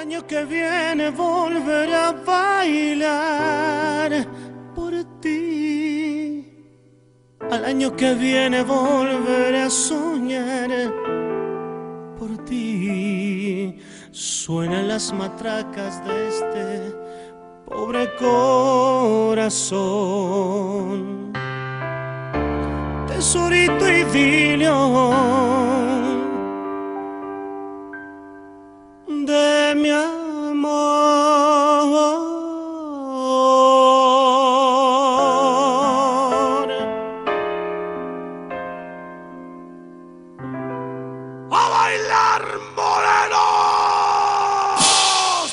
año que viene volveré a bailar por ti. Al año que viene volveré a soñar por ti. Suenan las matracas de este pobre corazón. Tesorito idilio de mi amor. ¡A bailar, morenos!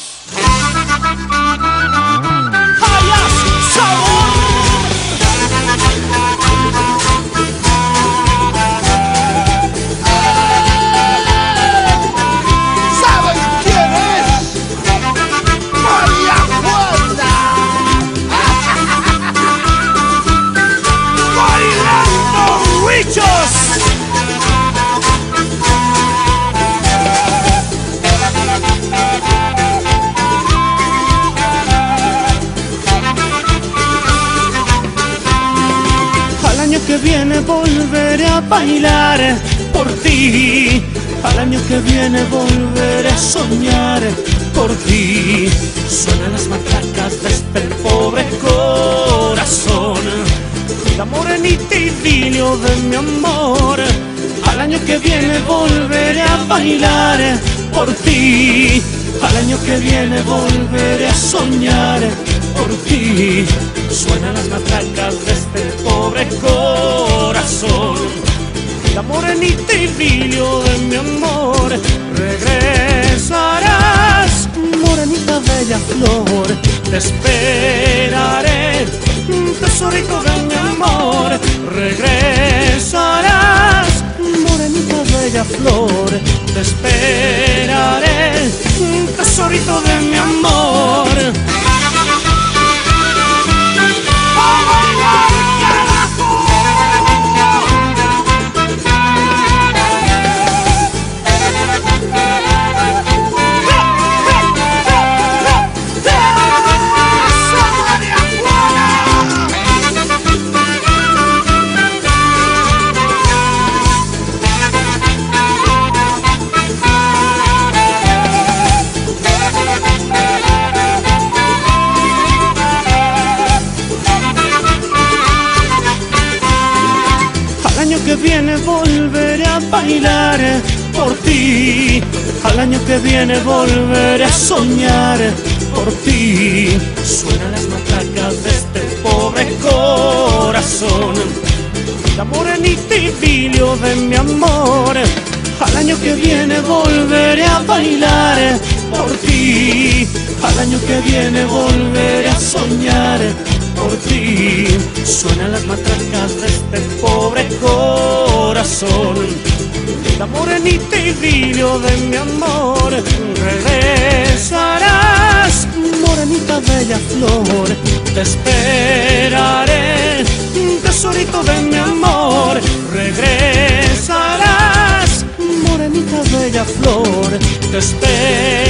¡Vaya sabor! Al año que viene volveré a bailar por ti. Al año que viene volveré a soñar por ti. Suenan las matracas de este pobre corazón. La morenita idilio de mi amor. Al año que viene volveré a bailar por ti. Al año que viene volveré a soñar por ti. Suenan las matracas de este pobre corazón. La morenita idilio de mi amor. Regresarás, morenita bella flor. Te esperaré, tesorito de mi amor. Regresarás, morenita bella flor. Te esperaré, tesorito de mi amor. Al año que viene volveré a bailar por ti. Al año que viene volveré a soñar por ti. Suenan las matracas de este pobre corazón. La morenita idilio de mi amor. Al año que viene volveré a bailar por ti. Al año que viene volveré a soñar por ti. Suenan las matracas de este pobre corazón. La morenita idilio de mi amor. Regresarás, morenita bella flor. Te esperaré, tesorito de mi amor. Regresarás, morenita bella flor. Te esperaré.